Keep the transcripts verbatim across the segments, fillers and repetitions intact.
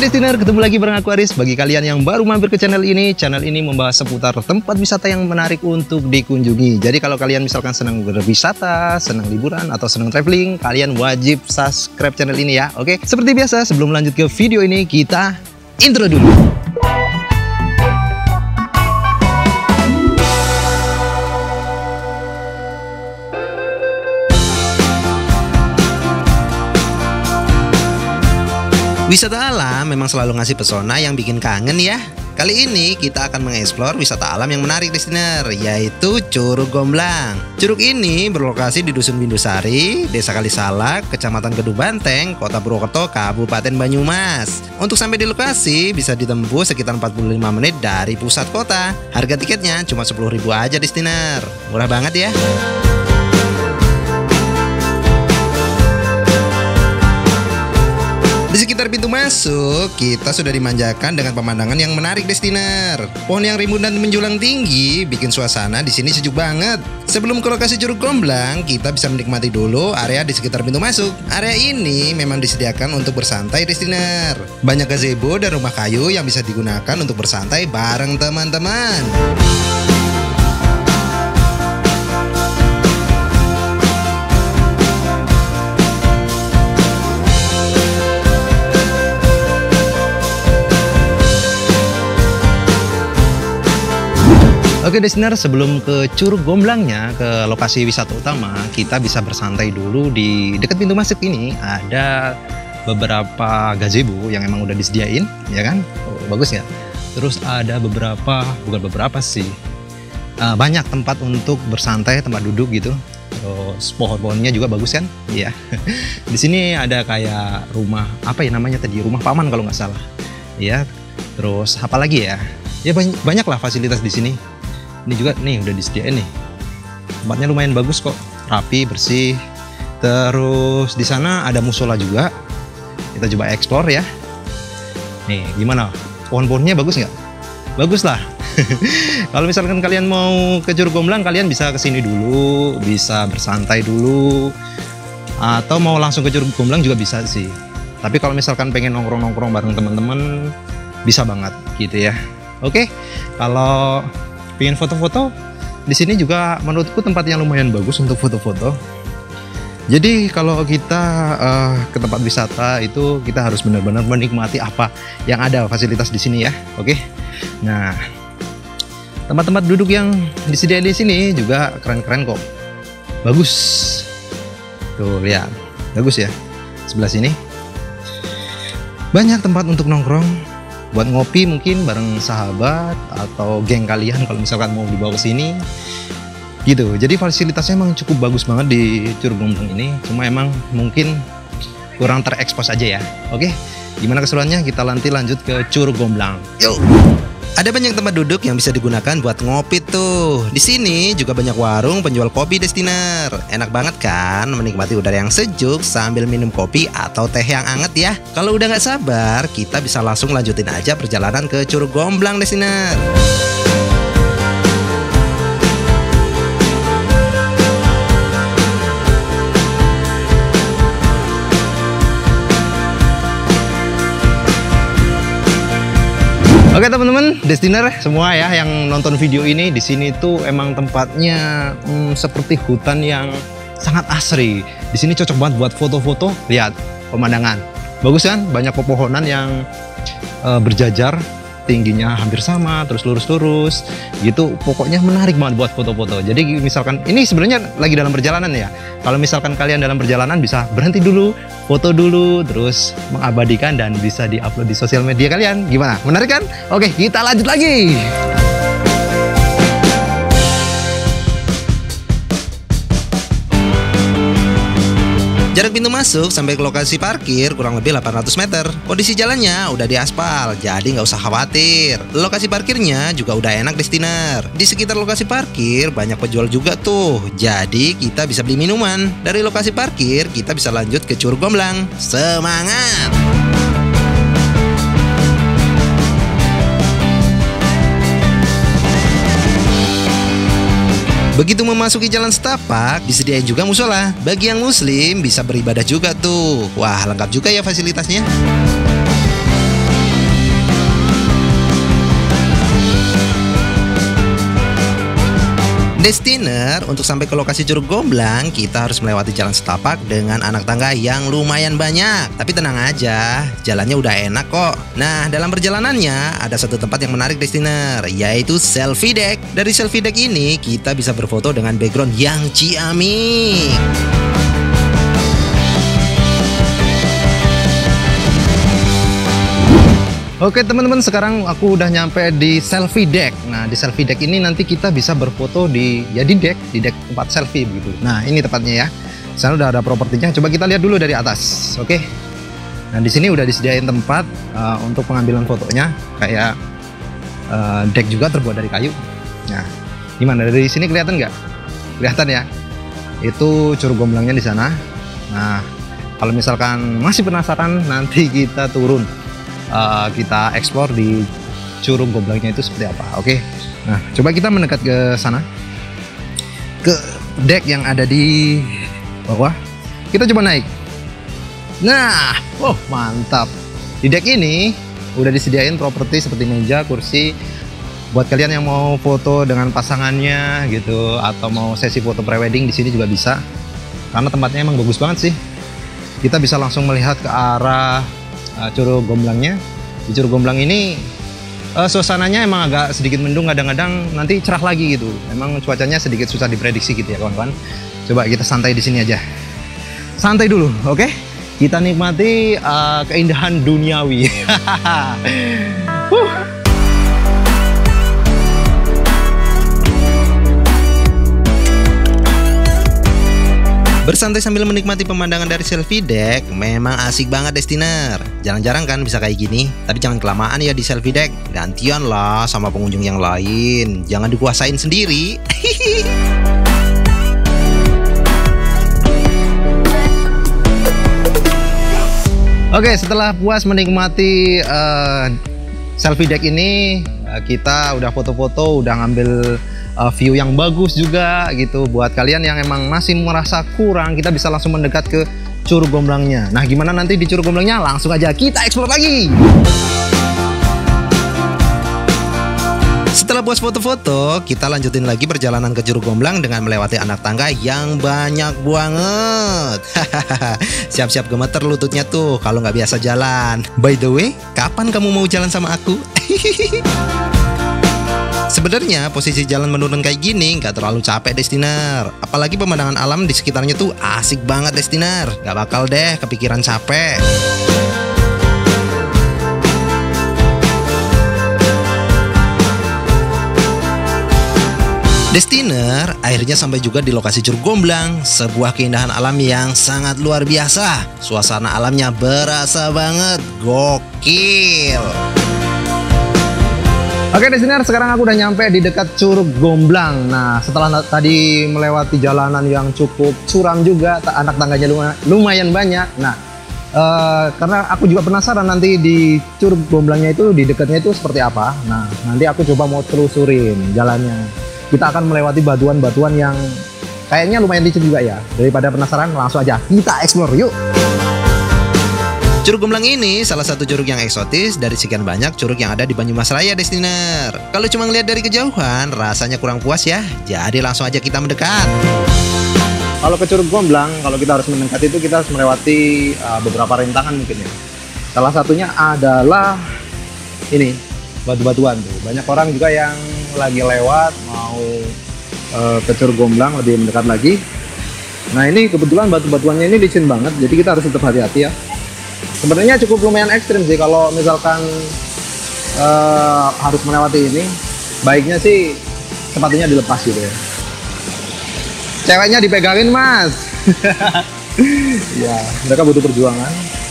Oke Destiner, ketemu lagi bareng aku Aris. Bagi kalian yang baru mampir ke channel ini, channel ini membahas seputar tempat wisata yang menarik untuk dikunjungi. Jadi kalau kalian misalkan senang berwisata, senang liburan, atau senang traveling, kalian wajib subscribe channel ini ya. Oke, seperti biasa sebelum lanjut ke video ini, kita intro dulu. Wisata alam memang selalu ngasih pesona yang bikin kangen ya. Kali ini kita akan mengeksplor wisata alam yang menarik Destiner, yaitu Curug Gomblang. Curug ini berlokasi di Dusun Bindusari, Desa Kalisalak, Kecamatan Kedu Banteng, Kota Purwokerto, Kabupaten Banyumas. Untuk sampai di lokasi bisa ditempuh sekitar empat puluh lima menit dari pusat kota. Harga tiketnya cuma sepuluh ribu aja Destiner. Murah banget ya. Di sekitar pintu masuk, kita sudah dimanjakan dengan pemandangan yang menarik Destiner. Pohon yang rimbun dan menjulang tinggi bikin suasana di sini sejuk banget. Sebelum ke lokasi Curug Gomblang, kita bisa menikmati dulu area di sekitar pintu masuk. Area ini memang disediakan untuk bersantai Destiner. Banyak gazebo dan rumah kayu yang bisa digunakan untuk bersantai bareng teman-teman. Oke Destiner, sebelum ke Curug Gomblangnya, ke lokasi wisata utama, kita bisa bersantai dulu di dekat pintu masuk ini. Ada beberapa gazebo yang emang udah disediain, ya kan? Oh, bagus ya. Terus ada beberapa, bukan beberapa sih, uh, banyak tempat untuk bersantai, tempat duduk gitu. Terus pohon-pohonnya juga bagus kan? Iya. Di sini ada kayak rumah, apa ya namanya tadi? Rumah paman kalau nggak salah. Iya. Terus apa lagi ya? Ya banyak, banyak lah fasilitas di sini. Ini juga nih udah disediain nih. Tempatnya lumayan bagus kok, rapi, bersih. Terus di sana ada musola juga. Kita coba explore ya. Nih, gimana? Pohon-pohonnya bagus nggak? Bagus lah. Kalau misalkan kalian mau ke Curug Gomblang, kalian bisa kesini dulu, bisa bersantai dulu, atau mau langsung ke Curug Gomblang juga bisa sih. Tapi kalau misalkan pengen nongkrong-nongkrong bareng teman-teman, bisa banget gitu ya. Oke, kalau pengen foto-foto, di sini juga menurutku tempat yang lumayan bagus untuk foto-foto. Jadi kalau kita uh, ke tempat wisata itu kita harus benar-benar menikmati apa yang ada fasilitas di sini ya. Oke. Nah, tempat-tempat duduk yang disediakan di sini juga keren-keren kok. Bagus. Tuh lihat, bagus ya. Sebelah sini banyak tempat untuk nongkrong. Buat ngopi mungkin bareng sahabat atau geng kalian kalau misalkan mau dibawa ke sini gitu. Jadi fasilitasnya emang cukup bagus banget di Curug Gomblang ini. Cuma emang mungkin kurang terekspos aja ya. Oke, gimana keseruannya? Kita nanti lanjut ke Curug Gomblang. Yuk. Ada banyak tempat duduk yang bisa digunakan buat ngopi tuh. Di sini juga banyak warung penjual kopi Destiner. Enak banget kan menikmati udara yang sejuk sambil minum kopi atau teh yang anget ya. Kalau udah nggak sabar, kita bisa langsung lanjutin aja perjalanan ke Curug Gomblang Destiner. Oke teman-teman, Destiner semua ya yang nonton video ini, di sini tuh emang tempatnya hmm, seperti hutan yang sangat asri. Di sini cocok banget buat foto-foto. Lihat pemandangan, bagus kan? Banyak pepohonan yang uh, berjajar, tingginya hampir sama, terus lurus-lurus gitu. Pokoknya menarik banget buat foto-foto. Jadi misalkan ini sebenarnya lagi dalam perjalanan ya. Kalau misalkan kalian dalam perjalanan bisa berhenti dulu, foto dulu, terus mengabadikan dan bisa diupload di sosial media kalian. Gimana? Menarik kan? Oke, kita lanjut lagi. Jarak pintu masuk sampai ke lokasi parkir kurang lebih delapan ratus meter. Kondisi jalannya udah diaspal, jadi nggak usah khawatir. Lokasi parkirnya juga udah enak Destiner. Di sekitar lokasi parkir banyak penjual juga tuh. Jadi kita bisa beli minuman. Dari lokasi parkir kita bisa lanjut ke Curug Gomblang. Semangat! Begitu memasuki jalan setapak, disediain juga musola. Bagi yang muslim bisa beribadah juga tuh. Wah, lengkap juga ya fasilitasnya. Destiner, untuk sampai ke lokasi Curug Gomblang, kita harus melewati jalan setapak dengan anak tangga yang lumayan banyak. Tapi tenang aja, jalannya udah enak kok. Nah, dalam perjalanannya ada satu tempat yang menarik Destiner, yaitu selfie deck. Dari selfie deck ini, kita bisa berfoto dengan background yang ciamik. Oke teman-teman, sekarang aku udah nyampe di selfie deck. Nah, di selfie deck ini nanti kita bisa berfoto di ya di deck, di deck tempat selfie begitu. Nah, ini tempatnya ya. Sana udah ada propertinya. Coba kita lihat dulu dari atas. Oke. Nah, di sini udah disediain tempat uh, untuk pengambilan fotonya, kayak uh, deck juga terbuat dari kayu. Nah, gimana dari sini kelihatan nggak? Kelihatan ya. Itu Curug Gomblangnya di sana. Nah, kalau misalkan masih penasaran, nanti kita turun. Uh, kita explore di Curug Gomblangnya itu seperti apa. Oke, nah coba kita mendekat ke sana, ke deck yang ada di bawah. Kita coba naik. Nah, oh mantap. Di deck ini udah disediain properti seperti meja, kursi buat kalian yang mau foto dengan pasangannya gitu, atau mau sesi foto prewedding di sini juga bisa. Karena tempatnya emang bagus banget sih. Kita bisa langsung melihat ke arah Uh, Curug Gomblangnya. Di Curug Gomblang ini uh, suasananya emang agak sedikit mendung, kadang-kadang nanti cerah lagi gitu. Emang cuacanya sedikit susah diprediksi gitu ya kawan-kawan. Coba kita santai di sini aja. Santai dulu, oke? Okay? Kita nikmati uh, keindahan duniawi. huh. Bersantai sambil menikmati pemandangan dari selfie deck memang asik banget Destiner. Jarang-jarang kan bisa kayak gini. Tapi jangan kelamaan ya di selfie deck. Gantian lah sama pengunjung yang lain. Jangan dikuasain sendiri. Oke, setelah puas menikmati uh, selfie deck ini, uh, kita udah foto-foto, udah ngambil Uh, view yang bagus juga gitu. Buat kalian yang emang masih merasa kurang, kita bisa langsung mendekat ke Curug Gomblangnya. Nah, gimana nanti di Curug Gomblangnya? Langsung aja kita explore lagi. Setelah puas foto-foto, kita lanjutin lagi perjalanan ke Curug Gomblang dengan melewati anak tangga yang banyak banget. Siap-siap gemeter lututnya tuh kalau nggak biasa jalan. By the way, kapan kamu mau jalan sama aku? Sebenarnya posisi jalan menurun kayak gini nggak terlalu capek Destiner. Apalagi pemandangan alam di sekitarnya tuh asik banget Destiner. Nggak bakal deh kepikiran capek. Destiner, akhirnya sampai juga di lokasi Curug Gomblang. Sebuah keindahan alam yang sangat luar biasa. Suasana alamnya berasa banget gokil. Oke Destiner, sekarang aku udah nyampe di dekat Curug Gomblang. Nah, setelah tadi melewati jalanan yang cukup curam juga, anak tangganya lumayan banyak. Nah, uh, karena aku juga penasaran nanti di Curug Gomblangnya itu, di dekatnya itu seperti apa. Nah, nanti aku coba mau telusurin jalannya. Kita akan melewati batuan-batuan yang kayaknya lumayan licin juga ya. Daripada penasaran, langsung aja kita explore yuk. Curug Gomblang ini salah satu curug yang eksotis dari sekian banyak curug yang ada di Banyumas Raya Destiner. Kalau cuma ngeliat dari kejauhan, rasanya kurang puas ya. Jadi langsung aja kita mendekat. Kalau ke Curug Gomblang, kalau kita harus mendekat itu kita harus melewati uh, beberapa rintangan mungkin ya. Salah satunya adalah ini, batu-batuan tuh. Banyak orang juga yang lagi lewat mau uh, ke Curug Gomblang lebih mendekat lagi. Nah ini kebetulan batu-batuannya ini licin banget, jadi kita harus tetap hati-hati ya. Sebenarnya cukup lumayan ekstrim sih kalau misalkan uh, harus melewati ini. Baiknya sih sepatunya dilepas gitu ya. Ceweknya dipegangin mas. Ya, mereka butuh perjuangan.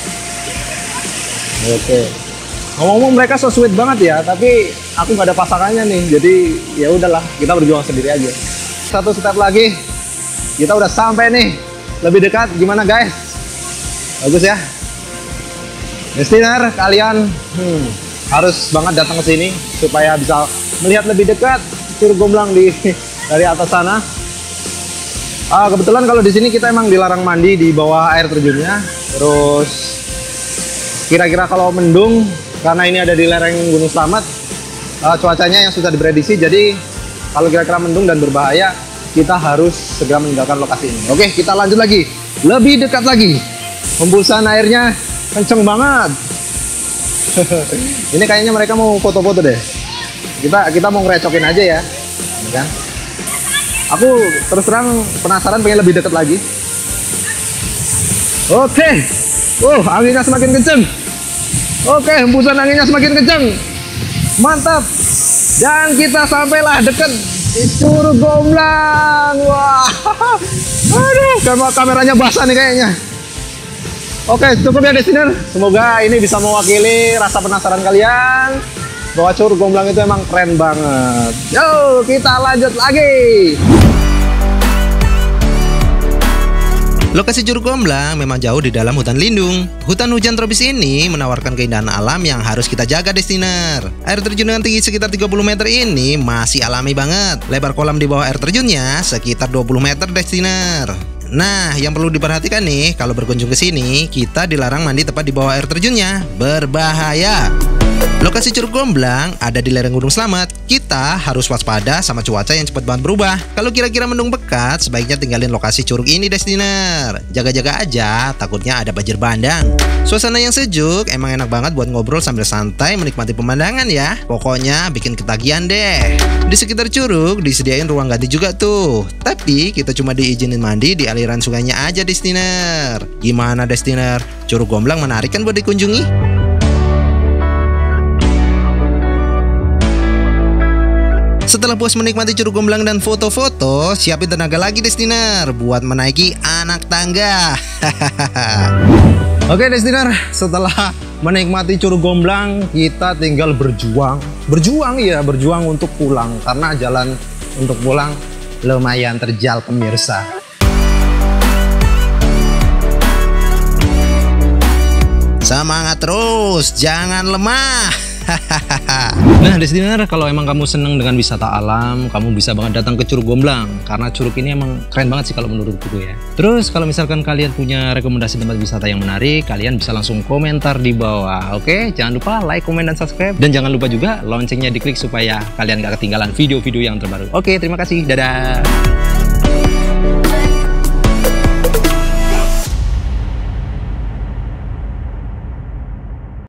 Oke. Ngomong-ngomong mereka so sweet banget ya, tapi aku nggak ada pasangannya nih, jadi ya udahlah kita berjuang sendiri aja. Satu step lagi, kita udah sampai nih, lebih dekat. Gimana guys? Bagus ya. Destiner, kalian hmm, harus banget datang ke sini supaya bisa melihat lebih dekat Curug Gomblang di dari atas sana. Ah, kebetulan kalau di sini kita emang dilarang mandi di bawah air terjunnya. Terus kira-kira kalau mendung, karena ini ada di lereng Gunung Slamet, uh, cuacanya yang sudah diprediksi, jadi kalau kira-kira mendung dan berbahaya, kita harus segera meninggalkan lokasi ini. Oke, kita lanjut lagi. Lebih dekat lagi. Hembusan airnya kenceng banget. Ini kayaknya mereka mau foto-foto deh. Kita kita mau ngerecokin aja ya. Ini kan. Aku terus terang penasaran, pengen lebih dekat lagi. Oke. Oh, anginnya semakin kenceng. Oke, hembusan anginnya semakin kenceng. Mantap. Dan kita sampailah dekat di Curug Gomblang. Wah. Aduh, kameranya basah nih kayaknya. Oke, cukup ya Destiner. Semoga ini bisa mewakili rasa penasaran kalian bahwa Curug Gomblang itu emang keren banget. Yo, kita lanjut lagi. Lokasi Curug Gomblang memang jauh di dalam hutan lindung. Hutan hujan tropis ini menawarkan keindahan alam yang harus kita jaga, Destiner. Air terjun dengan tinggi sekitar tiga puluh meter ini masih alami banget. Lebar kolam di bawah air terjunnya sekitar dua puluh meter, Destiner. Nah, yang perlu diperhatikan nih, kalau berkunjung ke sini, kita dilarang mandi tepat di bawah air terjunnya. Berbahaya. Lokasi Curug Gomblang ada di lereng Gunung Slamet. Kita harus waspada sama cuaca yang cepat banget berubah. Kalau kira-kira mendung pekat, sebaiknya tinggalin lokasi curug ini, Destiner. Jaga-jaga aja, takutnya ada banjir bandang. Suasana yang sejuk emang enak banget buat ngobrol sambil santai menikmati pemandangan ya. Pokoknya bikin ketagihan deh. Di sekitar curug disediain ruang ganti juga tuh. Tapi kita cuma diizinin mandi di aliran sungainya aja, Destiner. Gimana, Destiner? Curug Gomblang menarik kan buat dikunjungi? Setelah puas menikmati Curug Gomblang dan foto-foto, siapin tenaga lagi, Destiner, buat menaiki anak tangga. Oke, Destiner, setelah menikmati Curug Gomblang, kita tinggal berjuang. Berjuang ya, berjuang untuk pulang. Karena jalan untuk pulang lumayan terjal, pemirsa. Semangat terus, jangan lemah. Nah, Destiner, kalau emang kamu seneng dengan wisata alam, kamu bisa banget datang ke Curug Gomblang. Karena curug ini emang keren banget sih kalau menurutku ya. Terus kalau misalkan kalian punya rekomendasi tempat wisata yang menarik, kalian bisa langsung komentar di bawah. Oke, jangan lupa like, komen, dan subscribe. Dan jangan lupa juga loncengnya diklik supaya kalian gak ketinggalan video-video yang terbaru. Oke, terima kasih. Dadah.